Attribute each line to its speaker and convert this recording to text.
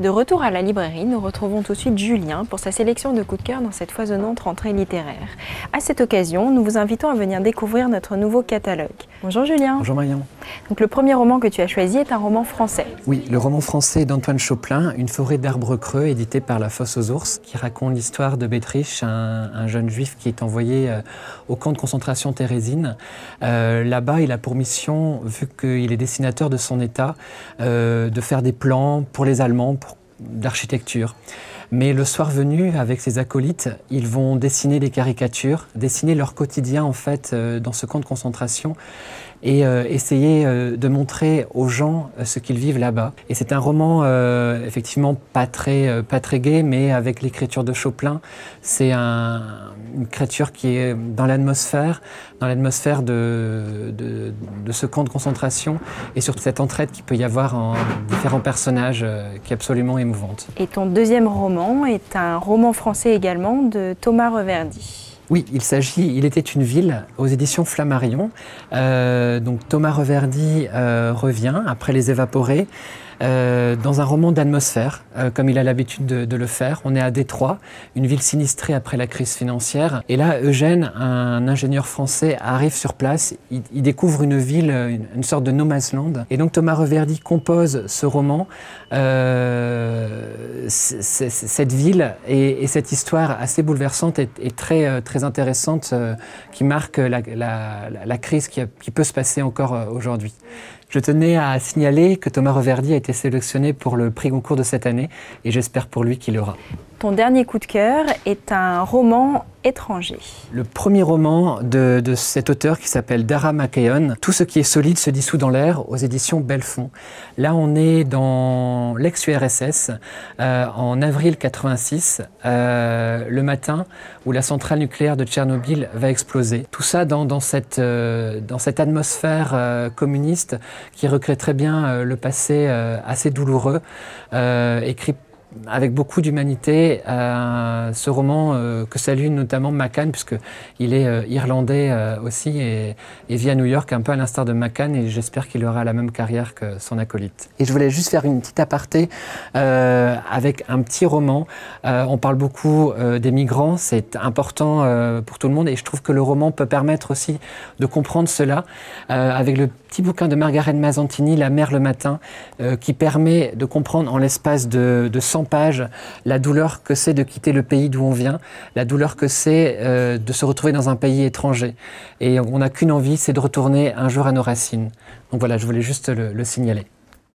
Speaker 1: De retour à la librairie, nous retrouvons tout de suite Julien pour sa sélection de coups de cœur dans cette foisonnante rentrée littéraire. À cette occasion, nous vous invitons à venir découvrir notre nouveau catalogue. Bonjour Julien.
Speaker 2: Bonjour Marion.
Speaker 1: Donc le premier roman que tu as choisi est un roman français.
Speaker 2: Oui, le roman français d'Antoine Choplein, Une forêt d'arbres creux, édité par La Fosse aux Ours, qui raconte l'histoire de Betrich, un jeune juif qui est envoyé au camp de concentration Térésine. Là-bas, il a pour mission, vu qu'il est dessinateur de son état, de faire des plans pour les Allemands, d'architecture. Mais le soir venu, avec ses acolytes, ils vont dessiner des caricatures, dessiner leur quotidien en fait dans ce camp de concentration et essayer de montrer aux gens ce qu'ils vivent là-bas. Et c'est un roman effectivement pas très gai, mais avec l'écriture de Choplein, c'est une écriture qui est dans l'atmosphère de ce camp de concentration et surtout cette entraide qu'il peut y avoir en différents personnages qui est absolument émouvante.
Speaker 1: Et ton deuxième roman est un roman français également de Thomas Reverdy.
Speaker 2: Oui, Il était une ville aux éditions Flammarion. Donc Thomas Reverdy revient après Les Évaporés dans un roman d'atmosphère, comme il a l'habitude de le faire. On est à Détroit, une ville sinistrée après la crise financière. Et là, Eugène, un ingénieur français, arrive sur place. Il découvre une ville, une sorte de no man's land. Et donc Thomas Reverdy compose ce roman, cette ville et cette histoire assez bouleversante et très intéressante qui marque la crise qui peut se passer encore aujourd'hui. Je tenais à signaler que Thomas Reverdy a été sélectionné pour le prix Goncourt de cette année et j'espère pour lui qu'il l'aura.
Speaker 1: Ton dernier coup de cœur est un roman étranger.
Speaker 2: Le premier roman de cet auteur qui s'appelle Dara McKeown, Tout ce qui est solide se dissout dans l'air, aux éditions Belfond. Là, on est dans l'ex-URSS, en avril 86, le matin où la centrale nucléaire de Tchernobyl va exploser. Tout ça dans cette atmosphère communiste qui recrée très bien le passé assez douloureux, écrit avec beaucoup d'humanité, ce roman que salue notamment McCann, puisqu'il est irlandais aussi et vit à New York, un peu à l'instar de McCann, et j'espère qu'il aura la même carrière que son acolyte. Et je voulais juste faire une petite aparté avec un petit roman. On parle beaucoup des migrants, c'est important pour tout le monde, et je trouve que le roman peut permettre aussi de comprendre cela, avec le petit bouquin de Margaret Mazzantini, La mer le matin, qui permet de comprendre en l'espace de 100 pages la douleur que c'est de quitter le pays d'où on vient, la douleur que c'est de se retrouver dans un pays étranger. Et on n'a qu'une envie, c'est de retourner un jour à nos racines. Donc voilà, je voulais juste le signaler.